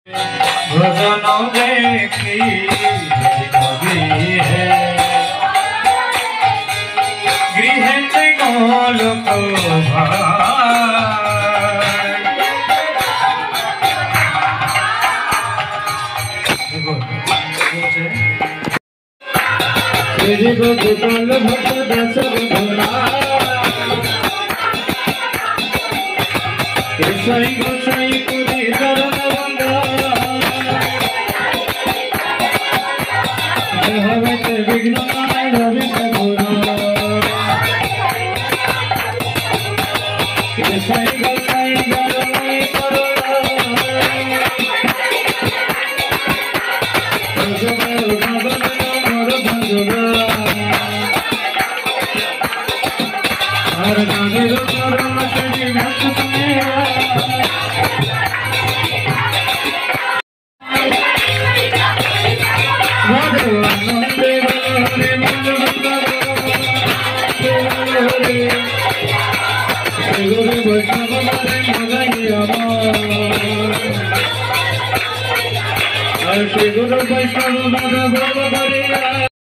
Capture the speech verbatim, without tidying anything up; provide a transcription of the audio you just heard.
भजन देखी है गृह गोलोक श्री गोपाल भक्त दस गोसाई गोसाई पुरी चरण बंदा विघ्न रवि गोसाई गोसाई श्री गुरु वैष्णव